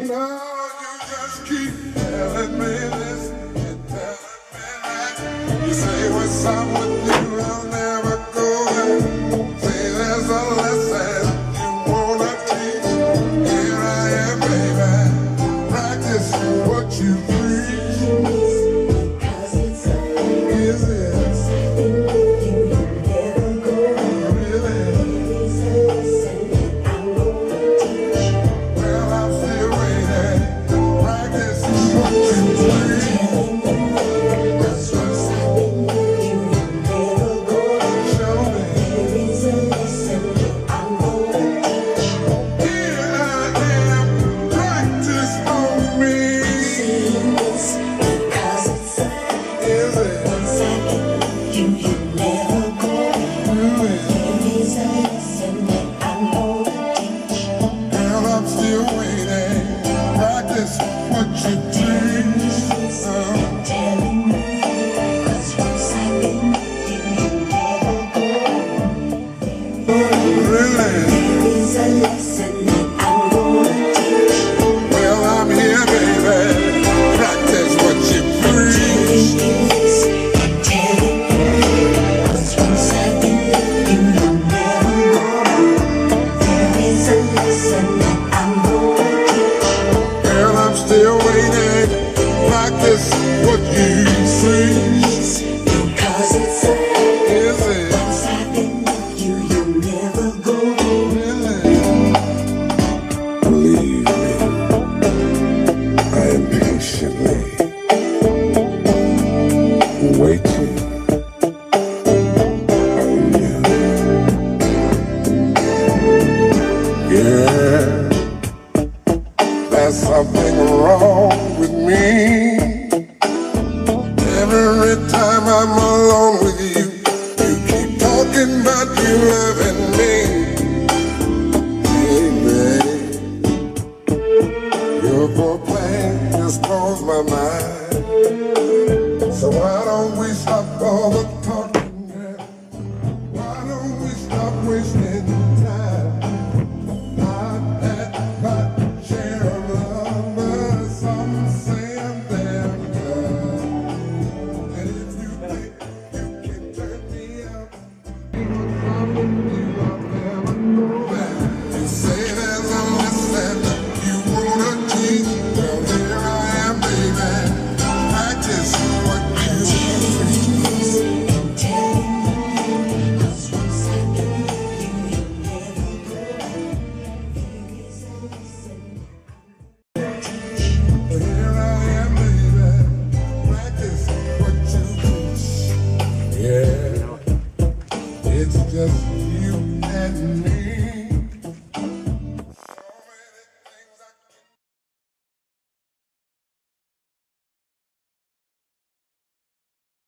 No, you just keep telling me this and telling me that. You say what's up with you, I'll never go there. Say there's a lesson you wanna teach. Here I am, baby. Practice what you preach. Is it? There's something wrong with me. Every time I'm alone with you, you keep talking about you loving me. Baby, your foreplay just blows my mind. So why don't we stop all the talking, girl? Why don't we stop wasting time? Not at my share of love, but some saying damn good. And if you think you can turn me up, you say there's a lesson you wanna teach. Well, here I am, baby. Practice what you preach. Here I am, baby. Practice what you preach. Yeah, it's just